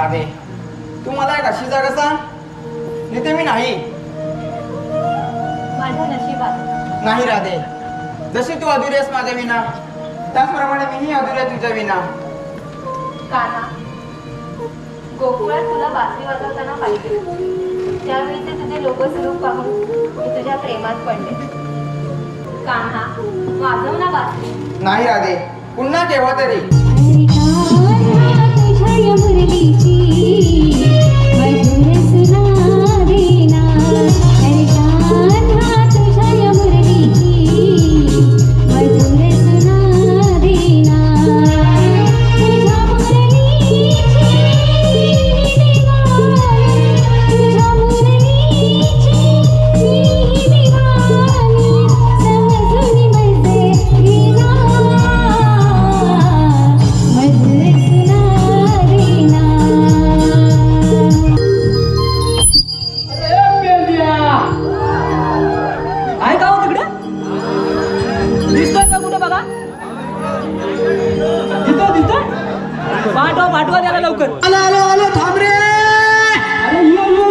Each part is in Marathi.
राधे, तू मला एक अशी जागा सांग, नेते मी नाही. माझ्या नशिबात नाही राधे, जशी तू अधुरी आहेस माझ्या विना, त्याचप्रमाणे मीही अधुरी आहे तुझ्या विना. कान्हा, गोकुळात तुला बासरी वाजवताना पाहिजे. त्यावेळीचे तुझे लोकस्वरूप पाहून मी तुझ्या प्रेमात पडले. कान्हा, वाजव ना बासरी. नाही राधे, पुन्हा केव्हा तरी. पाठवा त्याला लवकर. आलो थांब रे. अरे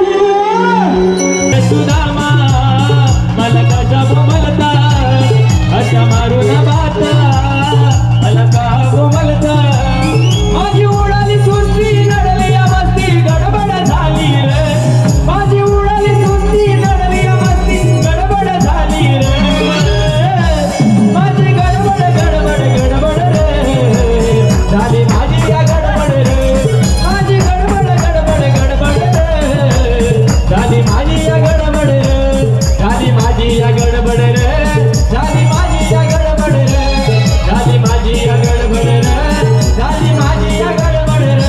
ये सुदामा मला कशा बोलता, अशा मारून बाता मला का बोलता. माझी उडाली सुस्ती नडली मस्ती गडबड झाली रे. माझी उडाली सुस्ती नडली मस्ती गडबड झाली रे. माझी गडबड गडबड गडबड रे झाली माझी या गडबड रे. माझी गडबड गडबड गडबड रे झाली माझी या गडबड रे. झाली माझी या गडबड रे. झाली माझी या गडबड रे. झाली माझी या गडबड रे. झाली माझी या गडबड रे.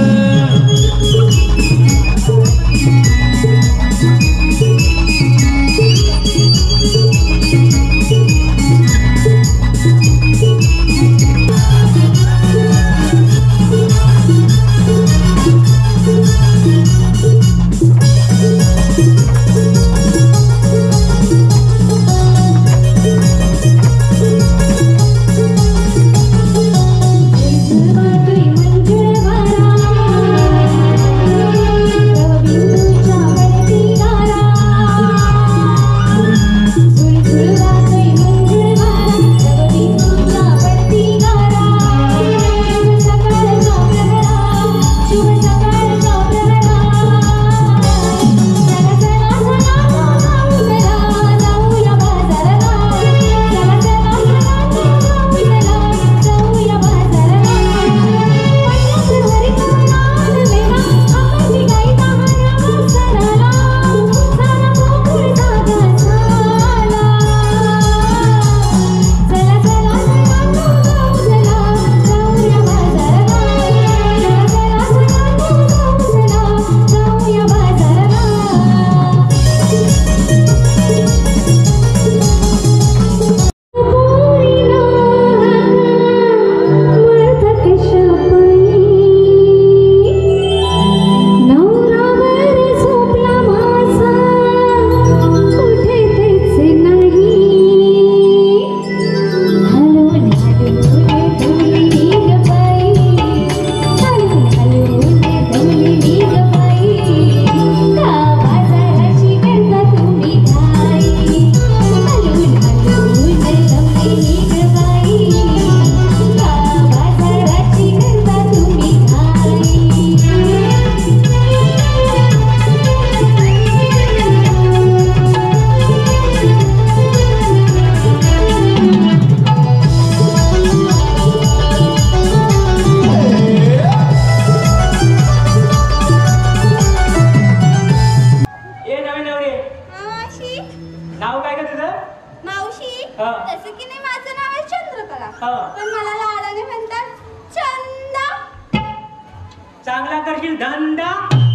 चांगला करशील धंदा.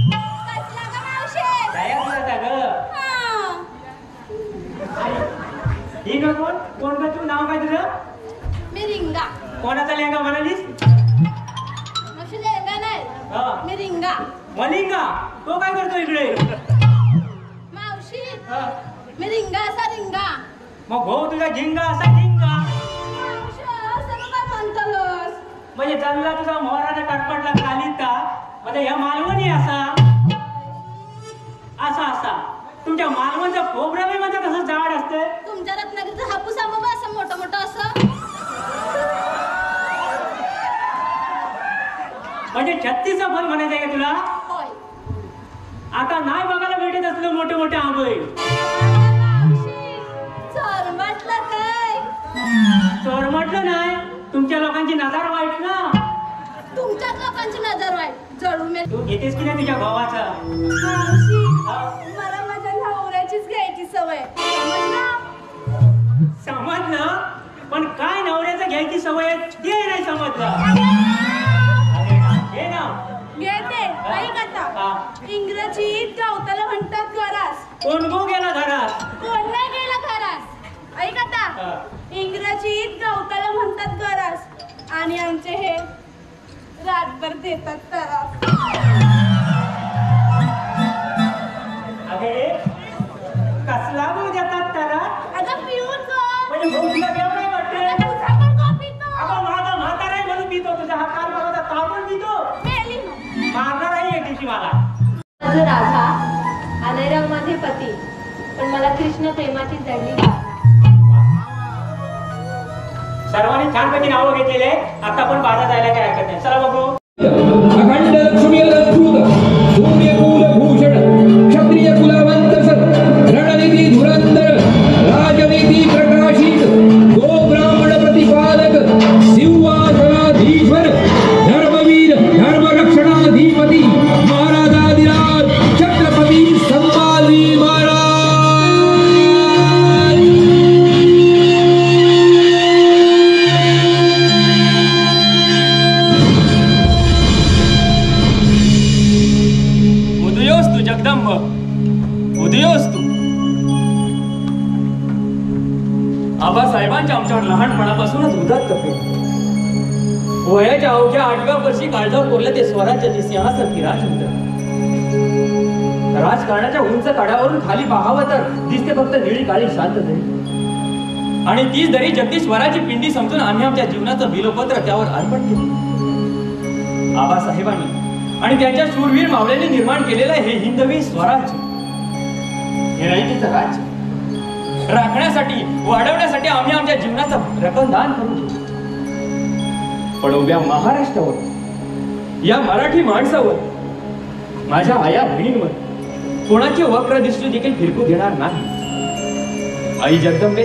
कसला का मावशे? दयाचा ग. ही ग कोण कोण ग तू? नाव काय तुझं? मी रिंगा. कोणाचा लेंगा म्हणालीस? मावशी लेंगा नाही, मी रिंगा. मलिंगा तो काय करतो इकडे? मावशी मी रिंगा असा रिंगा. मग भाऊ तुझा झिंगा असा झिंगा. मावशी असं काय म्हणतोस? म्हणजे चालला तुझा मोहराचा काटपटला खाली का म्हणजे या मालवणी असा तुमच्या मालवणच्या खोबऱ्यामध्ये कसं जाड असते तुमच्या रत्नागिरीचं हापूस आंबा असं मोठं मोठं असं म्हणजे 36 फल म्हणायचं आहे का तुला? होय. आता नाही बघायला भेटत असलं मोठे मोठे आंबे. चोर म्हटलं काय? चोर म्हटलं नाही, तुमच्या लोकांची नजर वाईट ना. तुमच्याच लोकांची नजर वाईट. जळू मे तू घेतेस की नाही तुझ्या भावाचा? मावशी, मला माझ्या नवऱ्याचीच घ्यायची सवय. समजलं, पण काय नवऱ्याचं घ्यायची सवय आहे ते नाही समजलं. घेते ऐक आता. इंग्रजीत गवताला म्हणतात गरास. कोण गो गेला घरात? कोण नाही गेला गरास. ऐक आता. इंग्रजीत गवताला म्हणतात गरास आणि आमचे हे रातभर देतात तरास. अगे कसला गो देतात तरास? अगं पिऊन गो. म्हणजे भाऊ तुला केव्हा नाही वाटते? तुझा पण गो पितो. अगं माझा म्हातारा आहे म्हणून पितो. तुझा हा काल बघा ताव पण पितो. मेली मग. मारणार आहे एक दिवशी मला. माझं राधा आलयराव माझे पती, पण मला कृष्ण प्रेमाची जडली भावना. सर्वांनी छानपैकी नावं घेतलेले आहेत. आता पण बाजा जायला काय हरकत नाही. चला बघू. अखंड लक्ष्मी अद्भुत सूर्यकुल भूषण क्षत्रिय कुलवंत रणनीती धुरंधर राजनीती प्रकाशित गो ब्राह्मण प्रतिपादक सिंहासनाधीश्वर धर्मवीर धर्मरक्षणाधिपती महाराजाधिराज छत्रपती संभाजी महाराज. उदयोस्तु जगदंब, उदयोस्तु. आबासाहेबांच्या आमच्यावर लहानपणापासूनच उदात्त प्रेम. वयाच्या अवघ्या 8व्या वर्षी काळजावर कोरलं ते स्वराज्याचे सिंहासन राजमुद्रा. राजकारणाच्या उंच कडावरून खाली पाहावं तर दिसते फक्त निळी काळी शांत दरी. आणि तीच दरी जगदीश्वराची पिंडी समजून आम्ही आमच्या जीवनाचं बिलोपत्र त्यावर अर्पण केलं. आबासाहेबांनी आणि त्यांच्या शूरवीर मावळ्यांनी निर्माण केलेलं हे हिंदवी स्वराज्य, हे रयतेचं राज्य राखण्यासाठी वाढवण्यासाठी आम्ही आमच्या जीवनाचं रक्तदान करू. पण उभ्या महाराष्ट्रावर, या मराठी माणसावर, माझ्या आया बहिणींवर कोणाची वक्र दृष्टी देखील फिरकू देणार नाही. आई जगदंबे,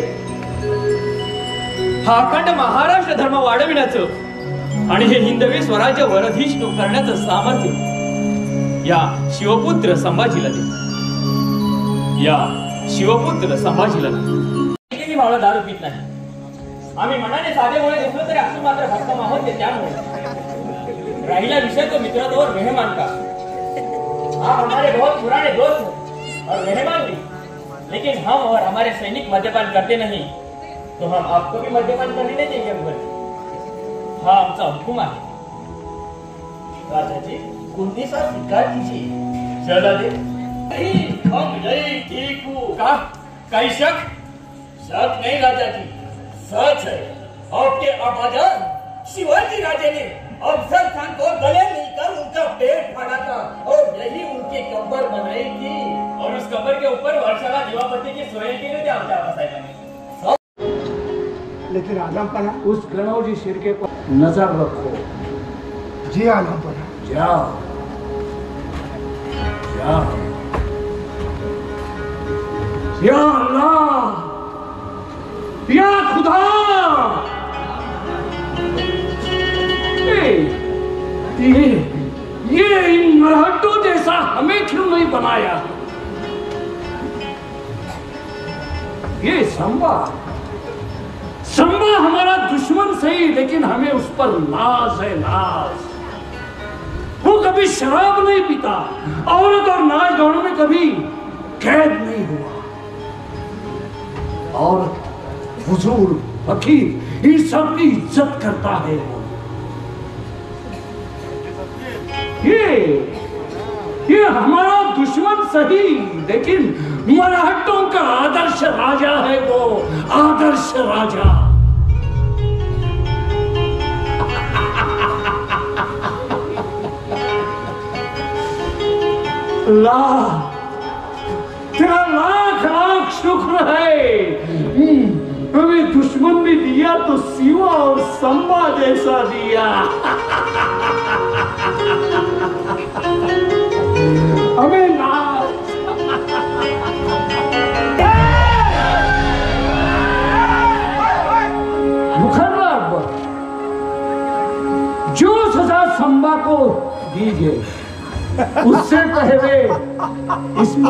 हा अखंड महाराष्ट्र धर्म वाढविण्याचं आणि हे हिंदवी स्वराज्य वरधिष्णू करण्याचं सामर्थ्य या शिवपुत्र संभाजीला दे. या शिवपुत्र संभाजीला दे. भावना दारू पित नाही. आम्ही मनाने साधेमुळे दिसलो तरी असं मात्र भक्कम आहोत ते त्यामुळे. राहिला विषय तो मित्रांवर मेहमान का. आप हमारे बहुत पुराने दोस्त हैं और मेहमान भी, लेकिन हम और हमारे सैनिक मद्यपान करते नहीं, तो हम आपको भी मद्यपान करने नहीं देंगे अंकल. हा आमचा हुकुम आहे. राजाजी कोणती सा स्वीकार कीजिए. चला दे. हम नहीं ठीक हूँ. का काही शक? शक नहीं राजाजी, सच है. आपके अबाजान शिवाजी राजे ने अफजल खान को गले मिलकर उनका पेट फाड़ा था और यही उनकी कब्र बनाई थी. और उस कब्र के ऊपर वर्षाला दीवापत्ती की सोय केली थी आमच्या आबासाहेबांनी. लेकिन आलमपना, उस गणौजी शिरके पर नजर रखो. जी आलमपना. जाओ जाओ. या अल्लाह, या खुदा, ये इन मराठों जैसा हमें क्यों नहीं बनाया. ये संभा हमारा दुश्मन सही, लेकिन हमें उस पर नाज है. नाज. वो कभी शराब नहीं पीता, औरत और नाच गानों में कभी कैद नहीं हुआ. और हुजूर, फकीर, इन सब की इज्जत करता है. ये हमारा दुश्मन सही, लेकिन मराठों का आदर्श राजा है. वो आदर्श राजा. तेरा लाख लाख शुक्र है। हमें दुश्मन ने दिया तो सिवा और संबा जैसा दिया। हमें ना मुखर्रा अकबर, जो सजा संबा को दी गई उससे पहले इसको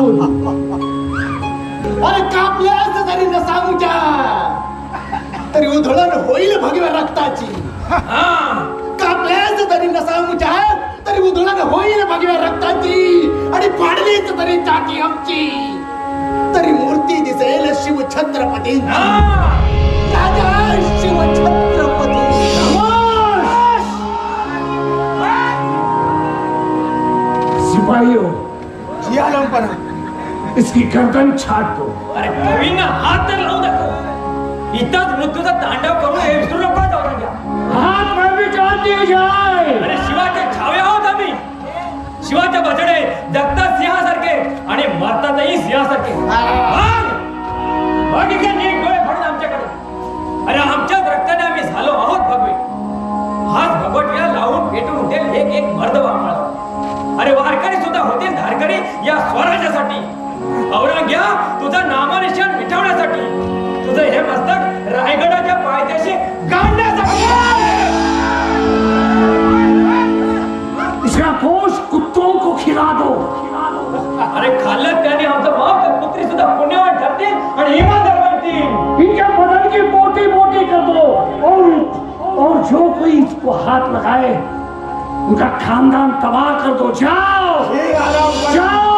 अरे कापल्यास जरी नसामुच्या तरी उधळण होईल भगव्या रक्ताची. कापल्यास जरी नसामुच्या तरी उधळण होईल भगव्या रक्ताची. आणि पाडलीच तरी चाकी आमची तरी मूर्ती दिसेल शिव छत्रपती. राजा शिव छत्रपती. सिपाहियों, जी आलमपणा. इसकी गर्दन छाट दो. अरे कवींना हात तर लावू नको. इथंच मृत्यूचा तांडव करून हे विसरू नको औरंग्या. हाथ में भी काट दिए जाए. अरे शिवाचे छावे आहोत आम्ही. शिवाचे बछडे जगतात सिंहासारखे आणि मरतातही सिंहासारखे. बघ इथे नीट डोळे फाडून आमच्याकडे. अरे आमच्याच रक्ताने आम्ही झालो आहोत भगवे. हाच भगवटीला लावून पेटून उठेल एक एक मर्द वामळ. अरे वारकरी सुद्धा होतील धारकरी या स्वराज्यासाठी. औरंग्या तुझं नामनिशाण मिटवण्यासाठी. तुझं हे मस्तक रायगडाच्या पायथ्याशी गाडण्यासाठी. इसका गोश्त कुत्तों को खिला दो. अरे खाल्लं त्याने आमचं बाप तर पुत्री सुद्धा पुण्यवान ठरतील आणि इमानदार बनतील. इनके बदन की मोटी मोटी कर दो. और जो कोई इसको हाथ लगाए उनका खानदान तबाह कर दो. जाओ जी आलमपणा. जाओ.